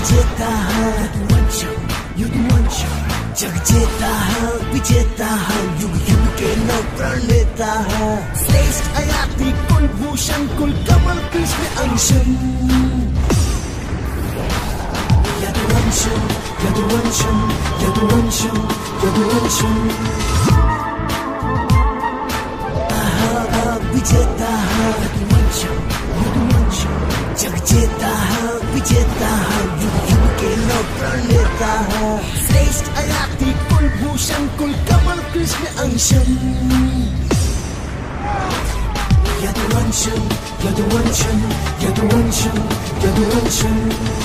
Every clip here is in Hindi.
विजेता है जग जेता है, विजेता है, युग युग के नव प्रण लेता है। श्रेष्ठ आयाति कुलभूषण कुल कमल कृष्ण अंशम, यदुवंशम यदुवंशम यदुवंशम यदुवंशम। विजेता है यदुवंशम जग जेता है, विजेता है, युग युग के नव प्रण लेता है। श्रेष्ठ आयाति कुलभूषण कुल कमल कृष्ण अंशम, यदुवंशम यदुवंशम यदुवंशम यदुवंशम।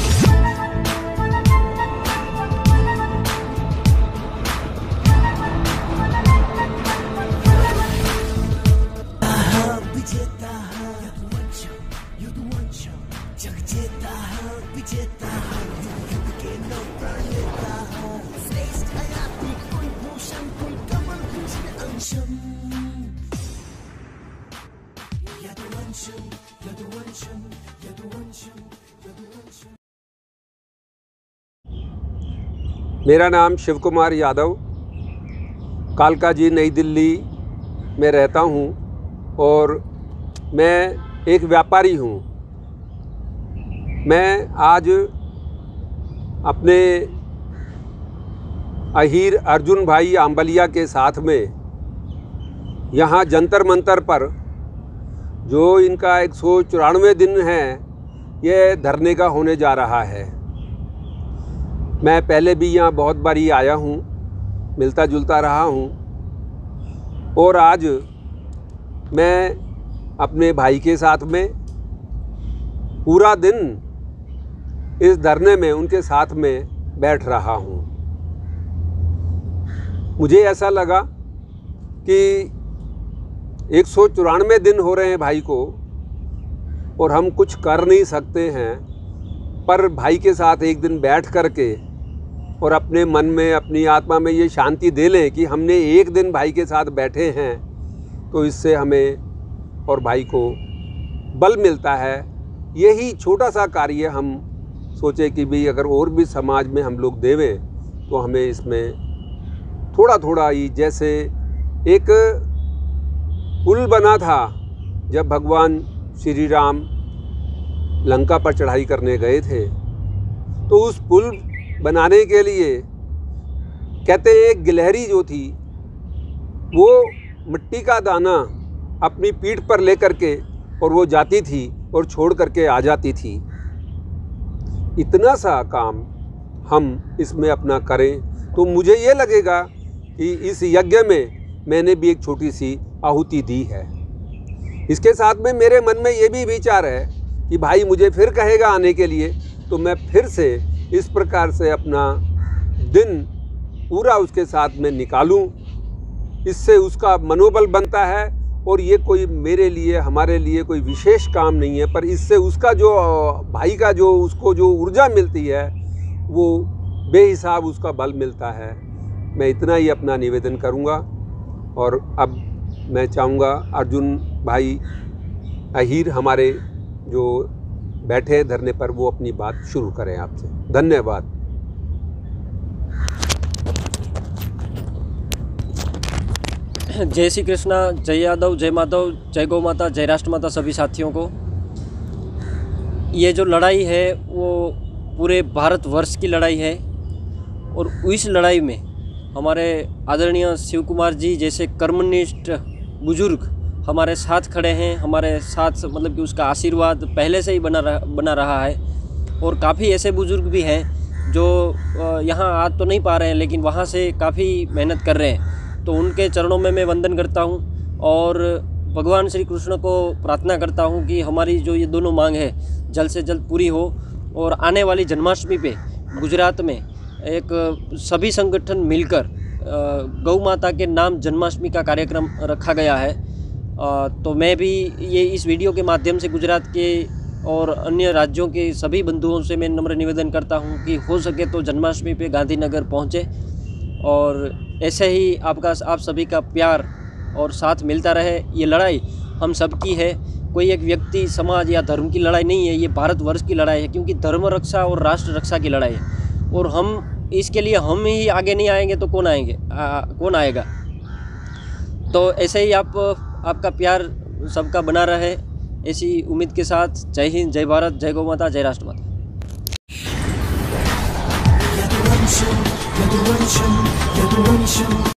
विजेता है यदुवंशम जग जेता है, विजेता है, युग युग के नव प्रण लेता है। श्रेष्ठ आयाति कुलभूषण कुल कमल कृष्ण अंशम, यदुवंशम यदुवंशम यदुवंशम यदुवंशम। मेरा नाम शिव कुमार यादव, कालका जी नई दिल्ली में रहता हूँ और मैं एक व्यापारी हूँ। मैं आज अपने अहीर अर्जुन भाई आंबलिया के साथ में यहाँ जंतर मंतर पर जो इनका 194 दिन है ये धरने का होने जा रहा है। मैं पहले भी यहाँ बहुत बारी आया हूँ, मिलता जुलता रहा हूँ और आज मैं अपने भाई के साथ में पूरा दिन इस धरने में उनके साथ में बैठ रहा हूँ। मुझे ऐसा लगा कि 194 दिन हो रहे हैं भाई को और हम कुछ कर नहीं सकते हैं, पर भाई के साथ एक दिन बैठ कर के और अपने मन में अपनी आत्मा में ये शांति दे लें कि हमने एक दिन भाई के साथ बैठे हैं तो इससे हमें और भाई को बल मिलता है। यही छोटा सा कार्य हम सोचे कि भाई अगर और भी समाज में हम लोग देवें तो हमें इसमें थोड़ा थोड़ा ही, जैसे एक पुल बना था जब भगवान श्री राम लंका पर चढ़ाई करने गए थे, तो उस पुल बनाने के लिए कहते हैं एक गिलहरी जो थी वो मिट्टी का दाना अपनी पीठ पर लेकर के और वो जाती थी और छोड़ करके आ जाती थी। इतना सा काम हम इसमें अपना करें तो मुझे ये लगेगा कि इस यज्ञ में मैंने भी एक छोटी सी आहुति दी है। इसके साथ में मेरे मन में ये भी विचार है कि भाई मुझे फिर कहेगा आने के लिए तो मैं फिर से इस प्रकार से अपना दिन पूरा उसके साथ में निकालूं। इससे उसका मनोबल बनता है और ये कोई मेरे लिए हमारे लिए कोई विशेष काम नहीं है, पर इससे उसका जो भाई का जो उसको जो ऊर्जा मिलती है वो बेहिसाब उसका बल मिलता है। मैं इतना ही अपना निवेदन करूँगा और अब मैं चाहूँगा अर्जुन भाई अहीर हमारे जो बैठे धरने पर वो अपनी बात शुरू करें आपसे। धन्यवाद। जय श्री कृष्णा, जय यादव, जय माधव, जय गौ माता, जय राष्ट्र माता सभी साथियों को। ये जो लड़ाई है वो पूरे भारतवर्ष की लड़ाई है और इस लड़ाई में हमारे आदरणीय शिव कुमार जी जैसे कर्मनिष्ठ बुजुर्ग हमारे साथ खड़े हैं। हमारे साथ मतलब कि उसका आशीर्वाद पहले से ही बना रहा है और काफ़ी ऐसे बुजुर्ग भी हैं जो यहाँ आ तो नहीं पा रहे हैं लेकिन वहाँ से काफ़ी मेहनत कर रहे हैं। तो उनके चरणों में मैं वंदन करता हूँ और भगवान श्री कृष्ण को प्रार्थना करता हूँ कि हमारी जो ये दोनों मांग है जल्द से जल्द पूरी हो। और आने वाली जन्माष्टमी पे गुजरात में एक सभी संगठन मिलकर गौ माता के नाम जन्माष्टमी का कार्यक्रम रखा गया है। तो मैं भी ये इस वीडियो के माध्यम से गुजरात के और अन्य राज्यों के सभी बंधुओं से मैं नम्र निवेदन करता हूँ कि हो सके तो जन्माष्टमी पे गांधीनगर पहुँचे और ऐसे ही आप सभी का प्यार और साथ मिलता रहे। ये लड़ाई हम सब की है, कोई एक व्यक्ति, समाज या धर्म की लड़ाई नहीं है, ये भारतवर्ष की लड़ाई है, क्योंकि धर्म रक्षा और राष्ट्र रक्षा की लड़ाई है। और हम इसके लिए हम ही आगे नहीं आएंगे तो कौन आएंगे, कौन आएगा। तो ऐसे ही आपका प्यार सबका बना रहे, ऐसी उम्मीद के साथ जय हिंद, जय भारत, जय गौ माता, जय राष्ट्र माता। यदुवंशम, यदुवंशम, यदुवंशम।